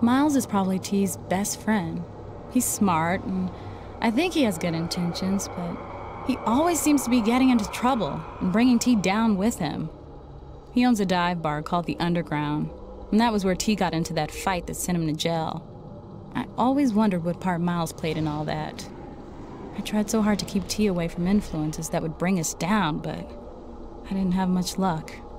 Miles is probably T's best friend. He's smart, and I think he has good intentions, but he always seems to be getting into trouble and bringing T down with him. He owns a dive bar called the Underground, and that was where T got into that fight that sent him to jail. I always wondered what part Miles played in all that. I tried so hard to keep T away from influences that would bring us down, but I didn't have much luck.